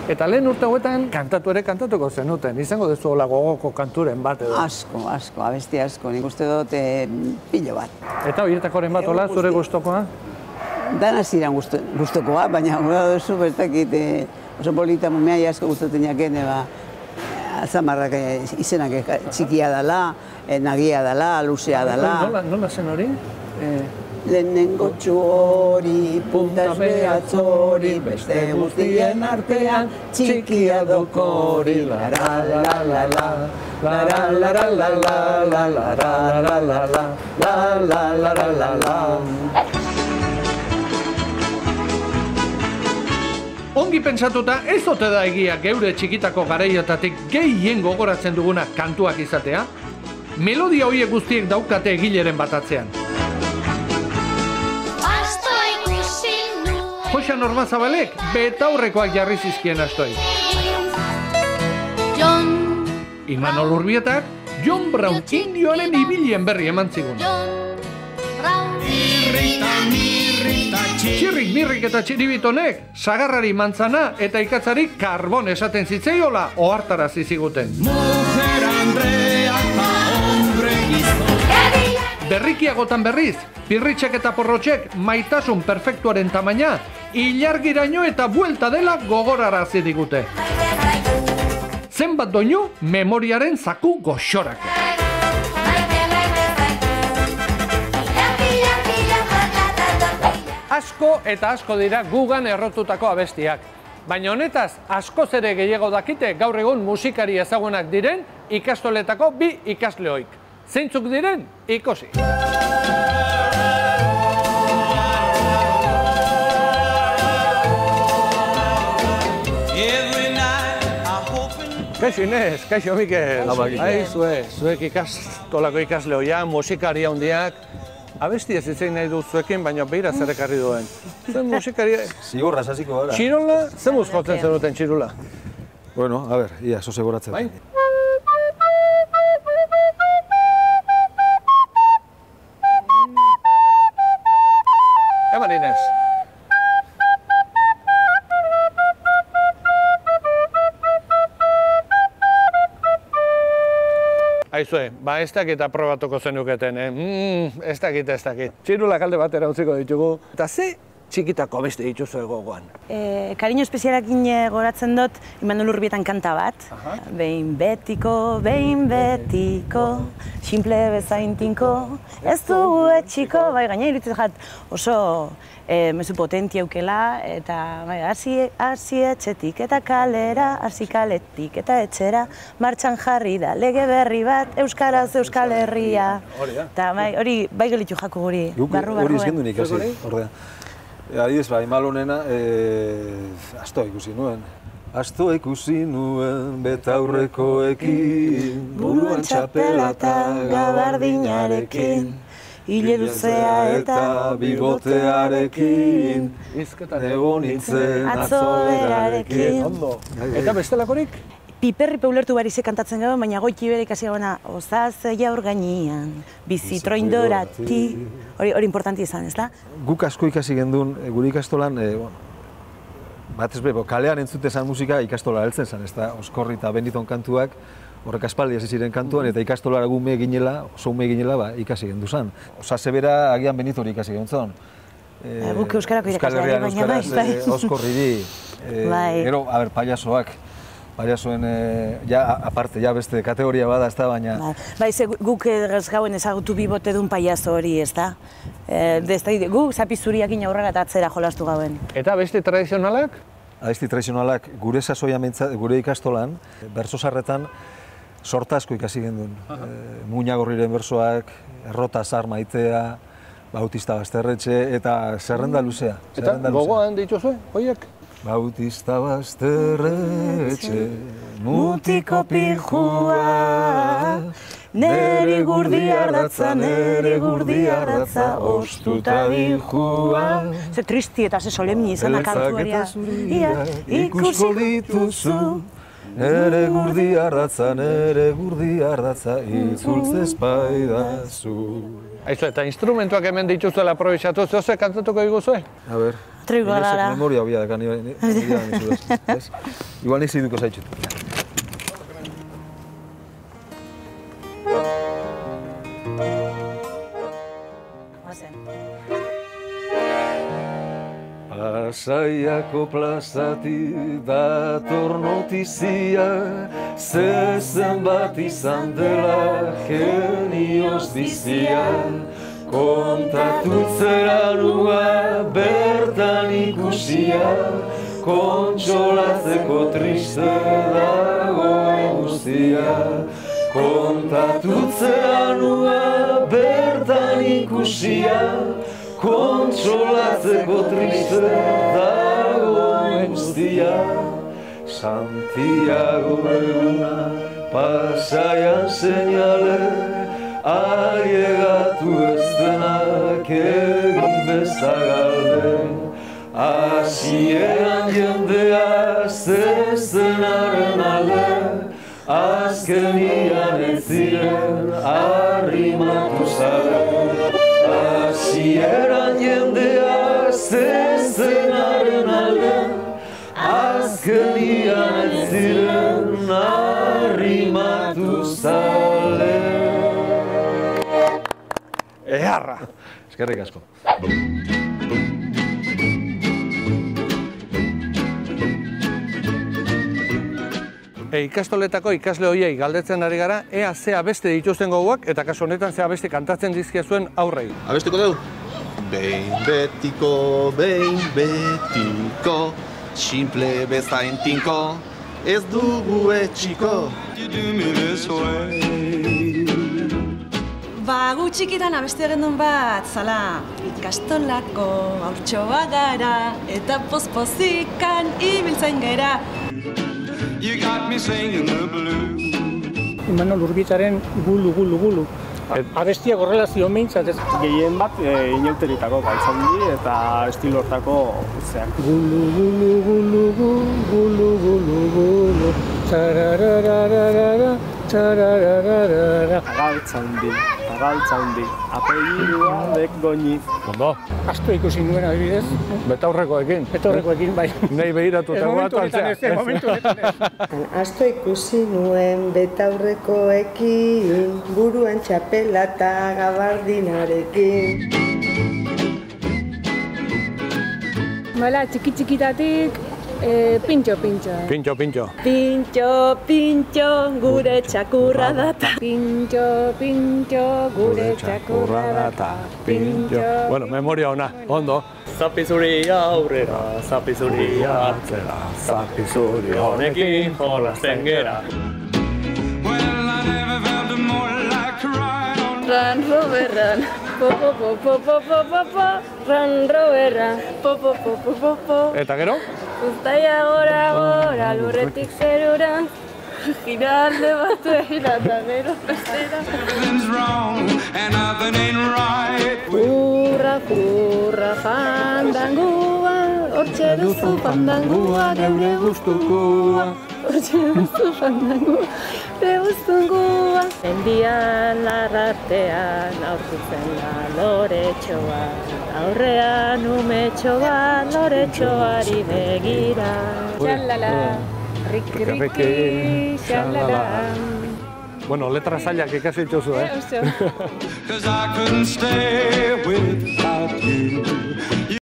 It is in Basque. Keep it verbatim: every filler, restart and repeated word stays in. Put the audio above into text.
Eta lehen urte hauetan kantatu ere kantatuko zenuten, izango duzu hola gogoko kanturen bat edo? Asko, asko, abesti asko, nik uste dut pilo bat. Eta horietakoren bat hola, zure gustokoa? Dana ziren gustokoa, baina gura duzu, bestakit, oso polita mumeai asko gustatzen jaken, azamarrak izenak txikia dela, nagia dela, luzea dela. Nola zen hori? Lehenengo txori, puntas behatz hori, beste guztien artean, txikia dokori. La la la la la, la la la la la la, la la la la la, la la la la la. Ongi pentsatuta ez ote da egia geure txikitako garaietatik gehien gogoratzen duguna kantuak izatea? Melodia horiek guztiek daukate egileren batatzean. Joxan Ormazabalek betaurrekoak jarri zizkien astoi. Imanol Urbietak John Brown indioaren ibilien berri eman zigun. Txirrik, mirrik eta txiribitonek sagarrari mantzana eta ikatzari karbon esaten zitzaiola ohartarazi ziguten. Berrikiagotan berriz, pirritxek eta porrotxek maitasun perfektuaren tamaina, ilargiraino eta buelta dela gogorarazi digute. Zenbat doinu, memoriaren zaku goxorak. Asko eta asko dira gugan errotutako abestiak. Baina honetaz, askoz ere gehiago dakite gaur egun musikari ezagunak diren ikastoletako bi ikasleoik. Zeintzuk diren, ikusi. Kaixo Inez, kaixo Mikel. Zue, zuek ikastolako ikasleoia, musikari handiak. Abesti ez itzein nahi dut zuekin, baina beira zer ekarri duen. Zen musikari... Zigorra, sasiko gara. Txirola, zen muz jotzen zenuten txirula? Bueno, a ber, ia, zoze boratzen. Bai? Eman Inez. Aizue, ba ez dakit aprobatuko zenuketen, eh? Mm, ez dakit, ez dakit. Txirula kalde batera utziko ditugu. Eta ze txikitako beste dituzu gogoan? E, Kariño espezialakin goratzen dut Imanol Urbietan kanta bat. Aha. Behin betiko, behin betiko, simple bezain tinko, ez dugu etxiko. Bai, gaina irutzen jat oso e, mezu potentia aukela, eta bai, hasi etxetik eta kalera, hasi kaletik eta etxera, martxan jarri da lege berri bat, Euskaraz Euskal Herria. Hori da. Eta bai, hori bai gelitu jako guri, barru barruen. Hori izkendu nik, hasi, ordea. Adibidez, ba, Imalonena, asto ikusi nuen. Asto ikusi nuen betaurrekoekin, buruan txapelata gabardinarekin, hile luzea eta bigotearekin, egon nintzen atzolerarekin. Eta bestelakorik? Piperri peulertu bari ze kantatzen gau, baina goiti bere ikasi gauna ozazeia hor gainean, bizitroin dorati. Hori importanti izan, ez da? Guk asko ikasi gendun, gure ikastolan, batez be, kalean entzute zan musika ikastola heltzen zan, ez da? Oskorri eta Beniton kantuak, horrek aspaldi hasi ziren kantuan, eta ikastolara gume ginela, oso ume ginela, ikasi gendu zan. Osaze bera, agian Benitori ikasi gendu Guk euskarako irakasleari, baina bai, bai. Oskorriri, gero, a ber, payasoak. Payasoen, ja, aparte, ja beste kategoria bada, ez da, baina... Bai, ze guk ez gauen ezagutu bibote duen payaso hori, ez da? Guk zapizuriakin aurrera eta atzera jolastu gauen. Eta beste tradizionalak? Abesti tradizionalak, gure sasoia gure ikastolan, berso sarretan, sorta asko ikasi gendun. Muñagorriren bersoak, errota zar maitea, Bautista Basterretxe, eta zerrenda luzea. Eta gogoan dituzue, horiek? Bautista Basterretxe, mutiko pijua, nere gurdi ardatza, nere gurdi ardatza, ostuta dijua. Ze tristi eta ze solemni izan akantuaria. Ikusko dituzu, nere gurdi ardatza, nere gurdi ardatza, itzultz espaidazu. Aizu, eta instrumentuak hemen dituzuela aprobizatu, zehose kantatuko diguzue? A ber, Trigo gara. memoria hobia daka, nire ez? Igual nik ziduko zaitxut. Pasaiako plazatik dator notizia, zezen bat izan dela genioz bizia. Kontatutzera nua bertan ikusia, kontsolatzeko triste dagoen guztia. Kontatutzera nua bertan ikusia, kontsolatzeko triste dagoen guztia. Santiago eguna pasaian seinale, ailegatu ez denak egin bezagalde. Hasieran jendea zezenaren alde, azkenian ez ziren arrimatu zale. Hasieran jendea zezenaren alde, azkenian ez ziren arrimatu zale. Eharra! Eskerrik asko. E, ikastoletako ikasle horiei galdetzen ari gara, ea ze abeste dituzten gogoak eta kasu honetan ze abeste kantatzen dizkiezuen aurrei. Abesteko dugu? Behin betiko, behin betiko, simple bezain tinko, ez dugu etxiko. Ba, gu txikitan abeste gendun bat, zala, ikastolako haurtxoa gara, eta pospozikan ibiltzen gera. You got me singing the blues. Imanol Urbietaren gulu, gulu, gulu. Abestiak horrela zion behintzat ez. Gehien bat inauteritako galtzaundi eta estilo hortako zeak. Gulu, gulu, gulu, gulu, gulu, gulu, txararararara, txararararara. Galtzaundi, galtzaundi, apelidua dek goñi. Ondo. Asto ikusi nuen adibidez. Betaurrekoekin. Betaurrekoekin, bai. Nei behiratuta Momentu honetan ez, momentu honetan ez. Asto ikusi nuen betaurrekoekin, buruan txapela eta gabardinarekin. Bala, txiki-txikitatik, eh, pintxo, pintxo. Pintxo, pintxo. Pintxo, pintxo, gure txakurra data. Pintxo, pintxo, gure txakurra data. Pintxo. Bueno, memoria ona, ondo. Zapi zuri aurrera, zapi zuri atzera, zapi zuri honekin jolasten gera. Ran roberran, po po po po po po po po, ran roberran, po po po po po po. Eta gero? Uztaia gora gora, lurretik zeruran, gira alde batu egira eta gero bestera. Kurra, kurra, fandangua, hortxe duzu fandangua, geure gustukoa. Hortxe duzu fandangua, geure gustukoa. Mendian larratean aurkitzen da loretxoa, aurrean umetxoa, loretxoari begira. Xalala, riki, riki, xalala. Bueno, letra zailak ikasi dituzu, eh? Oso. Cause I couldn't stay without you.